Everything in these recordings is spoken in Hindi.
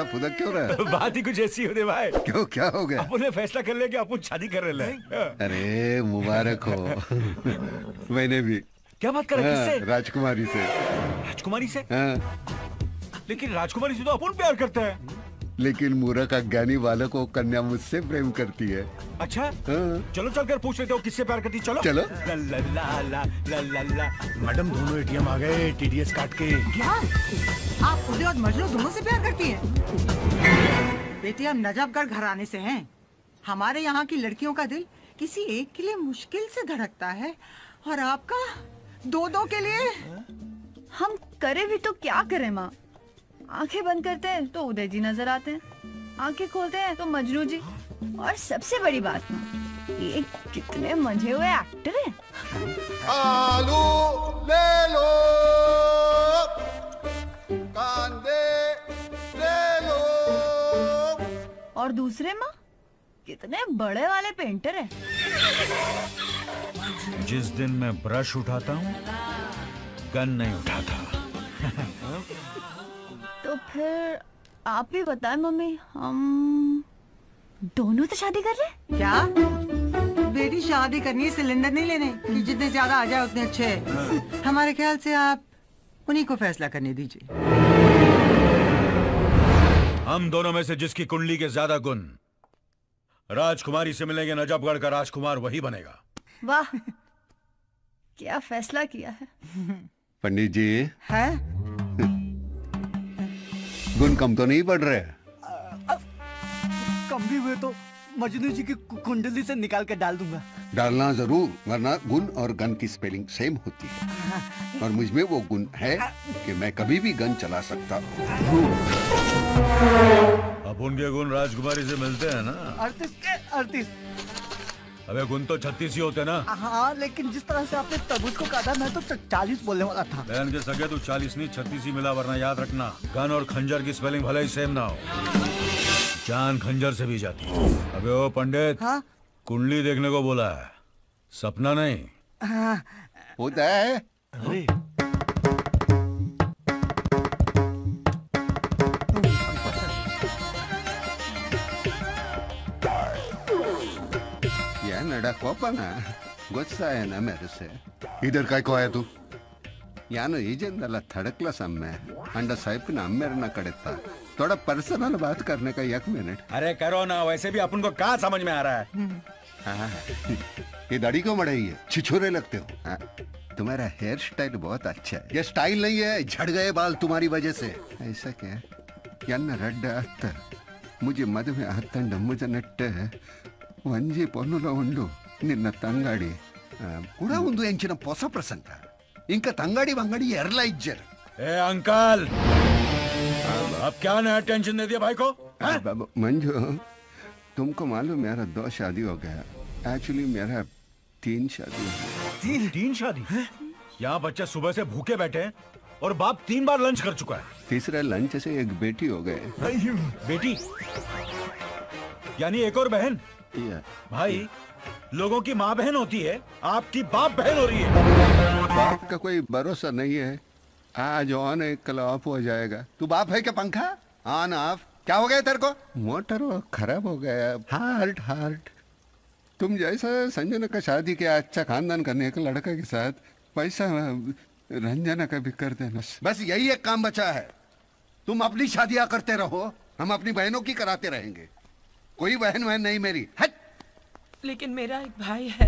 फुदक क्यों रहा है? बात ही कुछ ऐसी होते भाई। क्यों, क्या हो गया? अपन ने फैसला कर लिया कि अपन शादी कर रहे हैं। अरे मुबारक हो। मैंने भी। क्या बात कर रहे हैं? किससे? राजकुमारी से। राजकुमारी से? हाँ। लेकिन राजकुमारी से तो अपन प्यार करते हैं। लेकिन मूर्ख अज्ञानी बालक को कन्या मुझसे प्रेम करती है। अच्छा? हाँ। चलो चलकर पूछ लेते हो किससे प्यार करती। चलो चलो। ला ला ला ला ला ला ला। मैडम दोनों एटीएम आ गए टीडीएस काट के। क्या आप खुद और मजनू दोनों से प्यार करती हैं? बेटी हम नजफगढ़ घराने से हैं। हमारे यहाँ की लड़कियों का दिल किसी एक के लिए मुश्किल से धड़कता है और आपका दो दो के लिए। हम करे भी तो क्या करें माँ। आंखें बंद करते हैं तो उदय जी नजर आते हैं, आंखें खोलते हैं तो मजनू जी। और सबसे बड़ी बात माँ, ये कितने मंझे हुए एक्टर हैं। आलू ले लो, कांदे ले लो। और दूसरे माँ कितने बड़े वाले पेंटर हैं। जिस दिन मैं ब्रश उठाता हूँ गन नहीं उठाता। तो फिर आप ही बताएं मम्मी, हम दोनों तो शादी कर रहे? क्या बेटी शादी करनी है, सिलेंडर नहीं लेने कि जितने ज्यादा आ जाए उतने अच्छे हैं। हमारे ख्याल से आप उन्हीं को फैसला करने दीजिए। हम दोनों में से जिसकी कुंडली के ज्यादा गुण राजकुमारी से मिलेंगे, नजफगढ़ का राजकुमार वही बनेगा। वाह, क्या फैसला किया है। पंडित जी है? गुण कम तो नहीं पड़ रहे? कम भी हुए तो मजनू जी की कुंडली से निकाल कर डाल दूंगा। डालना जरूर, वरना गुण और गन की स्पेलिंग सेम होती है। और मुझ में वो गुण है कि मैं कभी भी गन चला सकता हूँ। अब उनके गुण राजकुमारी से मिलते हैं ना? 38 अबे गुण तो 36 ही होते ना। हाँ, लेकिन जिस तरह से आपने तरबूज को काटा, मैं तो 40 बोलने वाला था। बहन के सगे तू 40 नहीं 36 ही मिला, वरना याद रखना गन और खंजर की स्पेलिंग भले ही सेम ना हो, जान खंजर से भी जाती है। अबे ओ पंडित, हाँ? कुंडली देखने को बोला है, सपना नहीं। हाँ। होता है। अरे या नडकोपना गुस्सा है ना मेरे से। इधर काय को आया तू? यानो ಈಜೆಂದಲ್ಲ ಥಡಕ್ಲ ಸಮ್ಮೆ अंडा साहिब ना अम्मेर ना कड़ता थोड़ा पर्सनल बात करने का 1 मिनट। अरे करो ना, वैसे भी अपन को कहाँ समझ में आ रहा है। हाँ, ये दाढ़ी क्यों बढ़ाई है? छिछोरे लगते हो। हाँ, तुम्हारा हेयर स्टाइल बहुत अच्छा है। ये स्टाइल नहीं है, झड़ गए बाल तुम्हारी वजह से। ऐसा क्या? यन्न रड्ड अत्त मुझे मದುವೆ ಆತಂಡ ಮುಜನಟ್ಟ ಒಂಜಿ ಪೊನ್ನುಲ ಉಂಡು ನಿನ್ನ ತಂಗಾಡಿ ಕೂಡ ಒಂದು ಎಂಚಿನ ಹೊಸ ಪ್ರಸಂಗ इंक तंगाड़ी वंगाड़ी एरला इज्जर। ए अंकल, अब क्या नया टेंशन दे दिया भाई को? मंजू, तुमको मालूम मेरा 2 शादी हो गया। एक्चुअली मेरा 3 शादी हो गया। 3 शादी? यहाँ बच्चे सुबह से भूखे बैठे हैं और बाप 3 बार लंच कर चुका है। तीसरे लंच से 1 बेटी हो गए। बेटी यानी 1 और बहन? भाई लोगों की माँ बहन होती है, आपकी बाप बहन हो रही है। बाप का कोई भरोसा नहीं है, आज ऑन है कल ऑफ हो जाएगा। तू बाप है क्या? पंखा ऑन ऑफ क्या हो गया तेरे को? मोटर खराब हो गया। हार्ट तुम जैसा संजना का शादी किया अच्छा खानदान करने का लड़का के साथ, पैसा रंजना का भी कर देना। बस यही एक काम बचा है। तुम अपनी शादियां करते रहो, हम अपनी बहनों की कराते रहेंगे। कोई बहन नहीं मेरी। हट। लेकिन मेरा एक भाई है,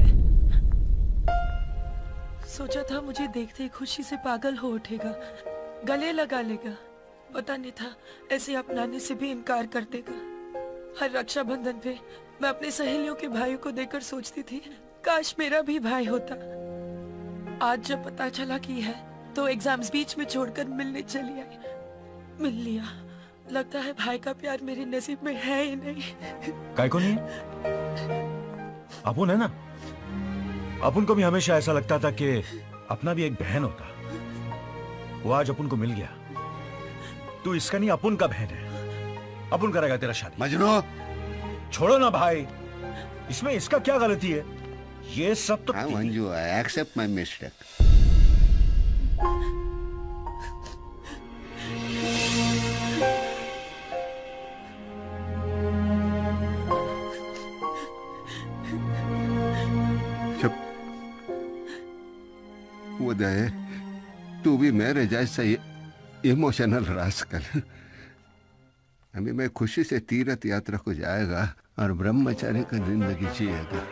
सोचा था मुझे देखते ही खुशी से पागल हो उठेगा, गले लगा लेगा। पता नहीं था ऐसे अपनाने से भी इनकार कर देगा। हर रक्षाबंधन पे मैं अपने सहेलियों के भाइयों को देखकर सोचती थी काश मेरा भी भाई होता। आज जब पता चला कि है तो एग्जाम्स बीच में छोड़कर मिलने चली आई। मिल लिया। लगता है भाई का प्यार मेरे नसीब में है ही नहीं। काय को नहीं? अपुन है ना, अपुन को भी हमेशा ऐसा लगता था कि अपना भी एक बहन होता। वो आज अपुन को मिल गया। तू इसका नहीं अपुन का बहन है। अपुन करेगा तेरा शादी। मजनू छोड़ो ना भाई, इसमें इसका क्या गलती है? ये सब तो Manju I accept my mistake. Uday, तू भी मेरे जैसा इमोशनल रास्कल। अभी मैं खुशी से तीर्थ यात्रा को जाएगा और ब्रह्मचारी का जिंदगी जिएगा।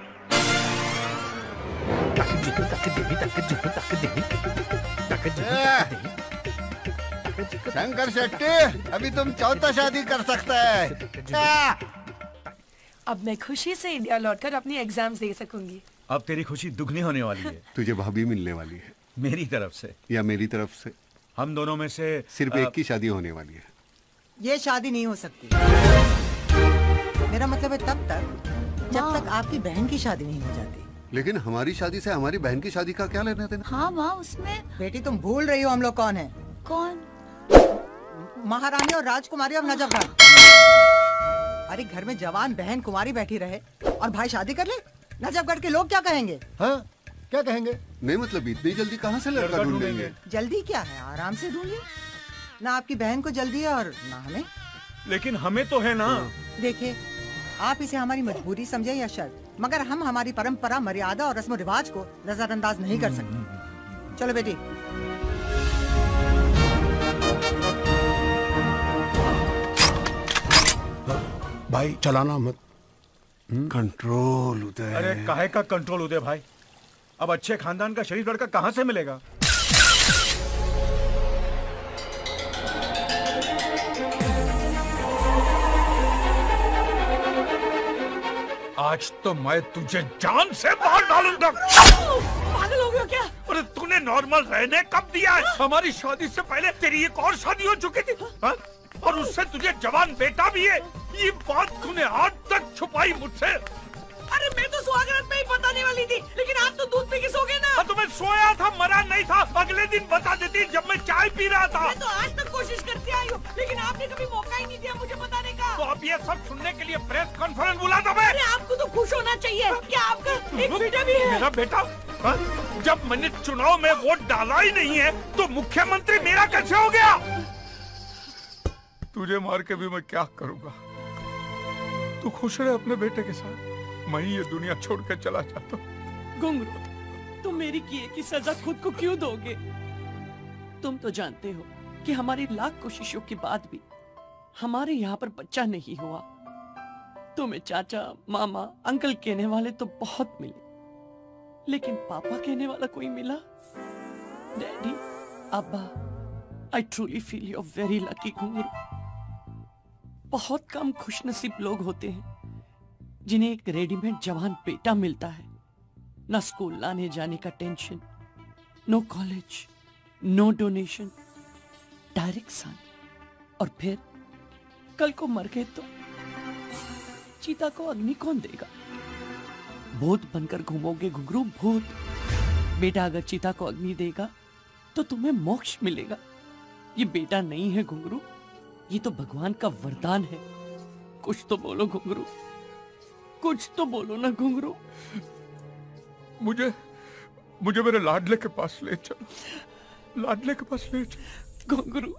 शंकर शेट्टी, अभी तुम चौथा शादी कर सकता है। अब मैं खुशी से इंडिया लौटकर अपनी एग्जाम्स दे सकूंगी। अब तेरी खुशी दुगनी होने वाली है। तुझे भाभी मिलने वाली है। मेरी तरफ से या मेरी तरफ से? हम दोनों में से सिर्फ एक की शादी होने वाली है। ये शादी नहीं हो सकती। मेरा मतलब है तब तक जब तक आपकी बहन की शादी नहीं हो जाती। लेकिन हमारी शादी से हमारी बहन की शादी का क्या लेना देना? हाँ माँ, उसमें बेटी तुम भूल रही हो हम लोग कौन है? कौन? महारानी और राजकुमारी ऑफ नजफगढ़। अरे घर में जवान बहन कुमारी बैठी रहे और भाई शादी कर ले, नजफगढ़ के लोग क्या कहेंगे? हाँ, क्या कहेंगे? नहीं मतलब इतनी जल्दी कहाँ से लड़का ढूंढेंगे? जल्दी क्या है, आराम से ढूंढिए। ना आपकी बहन को जल्दी है और ना हमें। लेकिन हमें तो है ना। देखिए, आप इसे हमारी मजबूरी समझे या शर्त, मगर हम हमारी परंपरा, मर्यादा और रस्म रिवाज को नजरअंदाज नहीं कर सकते। चलो बेटी। भाई चलाना मत। कंट्रोल उदय। अरे काहे का कंट्रोल उदय भाई? अब अच्छे खानदान का शरीफ लड़का कहाँ से मिलेगा? आज तो मैं तुझे जान से मार डालूंगा। पागल हो गया क्या? अरे तूने नॉर्मल रहने कब दिया है? हमारी शादी से पहले तेरी एक और शादी हो चुकी थी, हा? और उससे तुझे जवान बेटा भी है। ये बात तूने आज तक छुपाई मुझसे। अरे मैं तो सुहागरात में ही बताने वाली थी, लेकिन आप तो दूध पी के सो गए ना। तो मैं सोया था, मरा नहीं था। अगले दिन बता देती जब मैं चाय पी रहा था। मैं तो आज तक कोशिश करती आई हूँ, लेकिन आपने कभी मौका ही नहीं दिया मुझे बताने का। तो अब ये सब सुनने के लिए प्रेस कॉन्फ्रेंस बुला था मैं। अरे आपको तो खुश होना चाहिए कि आपका एक बेटा भी है। मेरा बेटा? हा? जब मैंने चुनाव में वोट डाला ही नहीं है तो मुख्यमंत्री मेरा कैसे हो गया? तुझे मार के भी मैं क्या करूंगा? तू खुश रहे अपने बेटे के साथ, मैं ये दुनिया छोड़ कर चला जाता हूँ। घुंघरू, तुम मेरी किए की सजा खुद को क्यों दोगे? तुम तो जानते हो कि हमारी लाख कोशिशों के बाद भी हमारे यहाँ पर बच्चा नहीं हुआ। तुम्हें चाचा, मामा, अंकल कहने वाले तो बहुत मिले, लेकिन पापा कहने वाला कोई मिला? डैडी, अब्बा, I truly feel you are very lucky Ghungroo. बहुत कम खुशनसीब लोग होते हैं जिन्हें एक रेडीमेड जवान बेटा मिलता है। न स्कूल लाने जाने का tension, no college, no donation, direct son. और फिर कल को मर गए तो चीता को अग्नि कौन देगा? भूत बनकर घूमोगे घुंघरू, भूत। बेटा अगर चीता को अग्नि देगा तो तुम्हें मोक्ष मिलेगा। ये बेटा नहीं है घुंघरू, ये तो भगवान का वरदान है। कुछ तो बोलो घुंघरू, कुछ तो बोलो ना घुंघरू। मुझे मेरे लाडले के पास ले चलो, लाडले के पास ले चलो घुंघरू।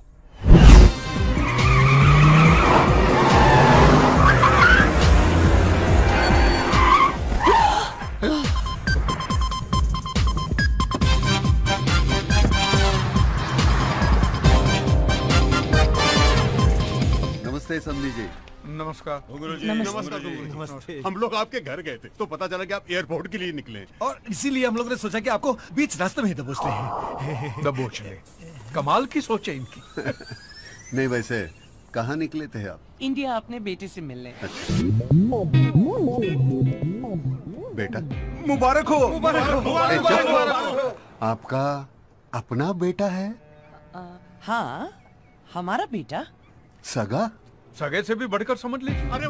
नमस्ते समधी जी। नमस्कार गुरुजी। नमस्ते। नमस्ते। हम लोग आपके घर गए थे तो पता चला कि आप एयरपोर्ट के लिए निकले और इसीलिए हम लोग ने सोचा कि आपको बीच रास्ते में ही दबोच लें। दबोच ले। कमाल की सोच है इनकी। नहीं वैसे कहाँ निकले थे आप? इंडिया अपने बेटे से मिलने। बेटा? मुबारक हो। ए, चुप। आपका अपना बेटा है? हाँ, हमारा बेटा। सगा? सगे से भी बढ़कर समझ लीजिए। अरे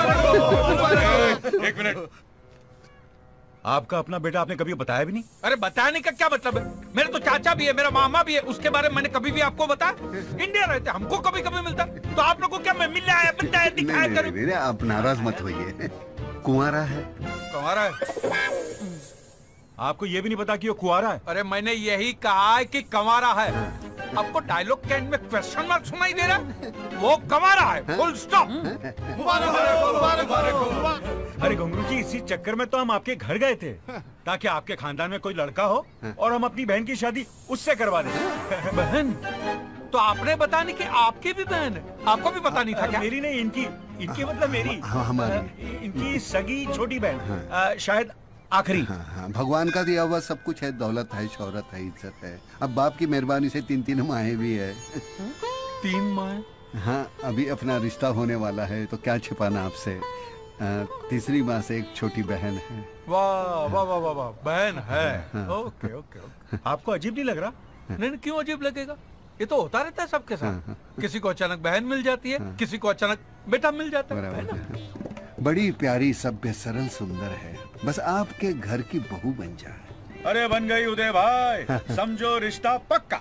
एक मिनट, आपका अपना बेटा आपने कभी बताया भी नहीं? अरे बताने का क्या मतलब है? मेरे तो चाचा भी है, मेरा मामा भी है, उसके बारे में मैंने कभी भी आपको बताया? इंडिया रहते हमको कभी कभी मिलता, तो आप लोगों को क्या मैं मिलने आया, बताया, दिखाया करूं? नहीं, आप नाराज मत होइए। कुंवारा है। कुंवारा है? आपको ये भी नहीं पता कि वो कुंवारा है? अरे मैंने यही कहा है कि कंवारा है। आपको डायलॉग के एंड में क्वेश्चन मार्क सुनाई दे रहा है? वो कंवारा है, फुल स्टॉप। मुबारक हो। अरे घुंगरू जी, इसी चक्कर में तो हम आपके घर गए थे ताकि आपके खानदान में कोई लड़का हो और हम अपनी बहन की शादी उससे करवा दें। बहन? तो आपने बताने कि आपकी भी बहन है? आपको भी पता नहीं था क्या? मेरी नहीं, इनकी मतलब मेरी। हमारी। इनकी सगी छोटी बहन, शायद आखिरी। हाँ, भगवान का दिया हुआ सब कुछ है, दौलत है, शोहरत है, इज्जत है। अब बाप की मेहरबानी से 3 माहें भी है। 3 माह? हाँ, अभी अपना रिश्ता होने वाला है तो क्या छिपाना आपसे। तीसरी माँ से एक छोटी बहन है। वाह वाह वाह वाह वाह, बहन है। Okay okay okay. आपको अजीब नहीं लग रहा? नहीं, क्यों अजीब लगेगा? ये तो होता रहता है सबके साथ। किसी को अचानक बहन मिल जाती है, किसी को अचानक बेटा मिल जाता है ना? बड़ी प्यारी, सभ्य, सरल, सुंदर है। बस आपके घर की बहू बन जाए। अरे बन गई उदय भाई, समझो रिश्ता पक्का।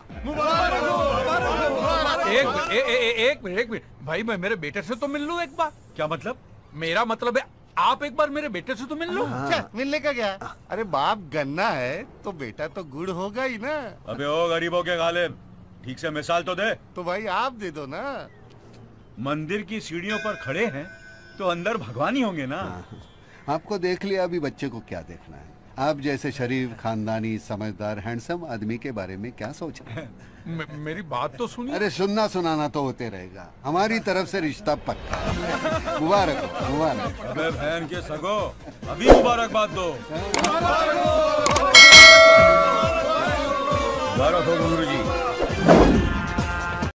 एक मिनट भाई, मैं मेरे बेटे से तो मिल लूं एक बार। क्या मतलब? मेरा मतलब है आप एक बार मेरे बेटे से तो मिल लो। मिलने का क्या? अरे बाप गन्ना है तो बेटा तो गुड़ होगा ही ना। अबे ओ गरीबों के गालिब, ठीक से मिसाल तो दे। तो भाई आप दे दो ना। मंदिर की सीढ़ियों पर खड़े हैं तो अंदर भगवान ही होंगे ना। आपको देख लिया, अभी बच्चे को क्या देखना है। आप जैसे शरीफ, खानदानी, समझदार, हैंडसम आदमी के बारे में क्या सोच रहे हैं? मेरी बात तो सुनिए। अरे सुनना सुनाना तो होते रहेगा। हमारी तरफ से रिश्ता पक्का है। मुबारक हो, मुबारक। अबे बहन के सगो, अभी मुबारकबाद दो। मुबारक हो घुंगरू जी।